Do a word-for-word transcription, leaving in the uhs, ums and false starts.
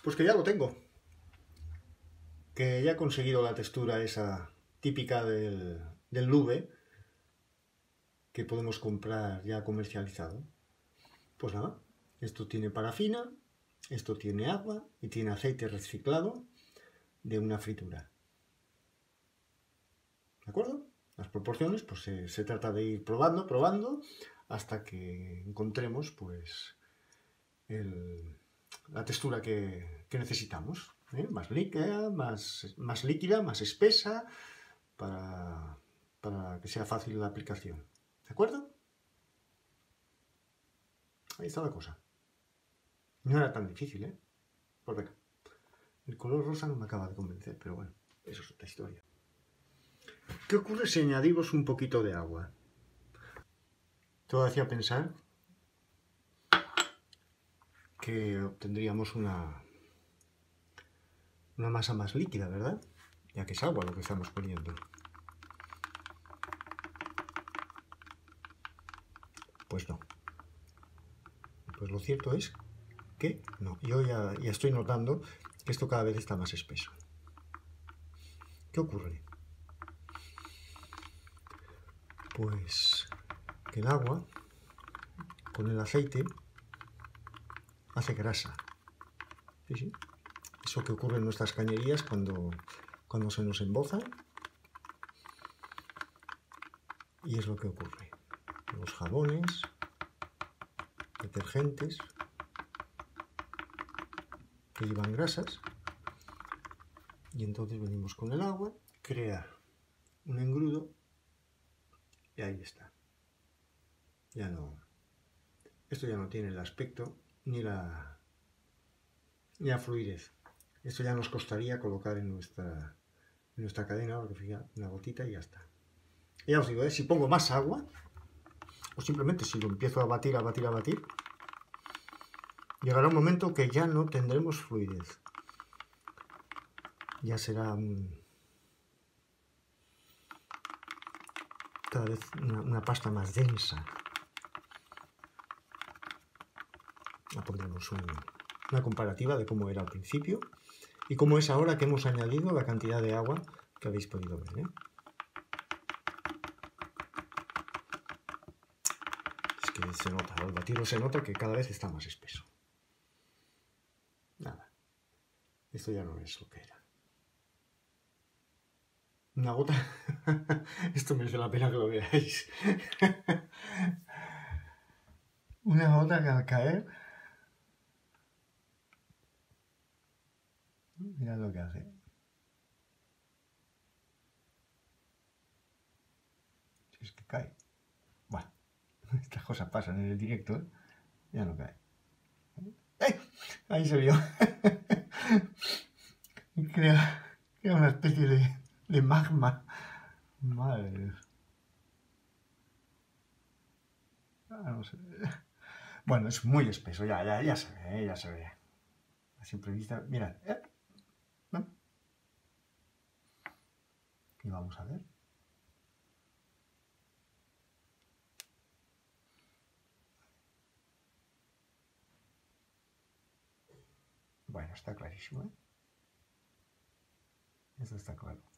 Pues que ya lo tengo. Que ya he conseguido la textura esa típica del, del Lube que podemos comprar ya comercializado. Pues nada, esto tiene parafina, esto tiene agua y tiene aceite reciclado de una fritura. ¿De acuerdo? Las proporciones, pues se, se trata de ir probando, probando, hasta que encontremos pues el, la textura que, que necesitamos. ¿eh? Más líquida, más, más líquida, más espesa, para, para que sea fácil la aplicación. ¿De acuerdo? Ahí está la cosa. No era tan difícil, ¿eh? Pues venga. El color rosa no me acaba de convencer, pero bueno, eso es otra historia. ¿Qué ocurre si añadimos un poquito de agua? Todo hacía pensar que obtendríamos una, una masa más líquida, ¿verdad? Ya que es agua lo que estamos poniendo. Pues no. Pues lo cierto es que no. Yo ya, ya estoy notando que esto cada vez está más espeso. ¿Qué ocurre? Pues que el agua con el aceite hace grasa. ¿Sí, sí? Eso que ocurre en nuestras cañerías cuando, cuando se nos emboza. Y es lo que ocurre. Los jabones, detergentes que llevan grasas. Y entonces venimos con el agua, crea un engrudo y ahí está. Ya no. Esto ya no tiene el aspecto ni la, ni la fluidez. Esto ya nos costaría colocar en nuestra, en nuestra cadena, porque fija una gotita y ya está. Y ya os digo, ¿eh? Si pongo más agua, o simplemente si lo empiezo a batir, a batir, a batir, llegará un momento que ya no tendremos fluidez. Ya será un, cada vez una, una pasta más densa. Ya pondremos un, una comparativa de cómo era al principio y cómo es ahora que hemos añadido la cantidad de agua que habéis podido ver, ¿eh? Es que se nota, al batirlo se nota que cada vez está más espeso. Nada, esto ya no es lo que era. Una gota, esto merece la pena que lo veáis. Una gota que al caer, mirad lo que hace. Si es que cae. Bueno, estas cosas pasan en el directo, ¿eh? Ya no cae. ¡Eh! Ahí se vio. Y crea, crea una especie de, de magma. Madre de Dios. Ah, no sé. Bueno, es muy espeso, ya, ya, ya se ve, ¿eh? Ya se ve. A simple vista, mirad. ¿eh? ¿No? Y vamos a ver. Bueno, está clarísimo, ¿eh? Esto está claro.